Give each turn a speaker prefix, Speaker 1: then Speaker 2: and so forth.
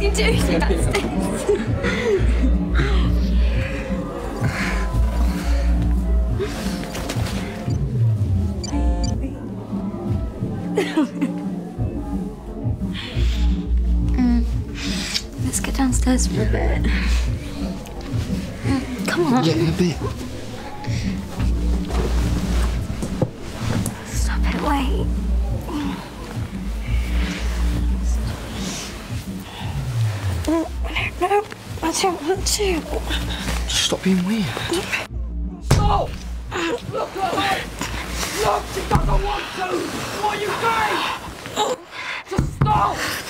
Speaker 1: You do justice. Let's get downstairs for a bit. Come on.
Speaker 2: Yeah, in a bit.
Speaker 1: Stop it, wait. No, I don't want to.
Speaker 2: Just stop being weird.
Speaker 3: Stop! Look at her! Look, she doesn't want to! What are you doing? Just stop!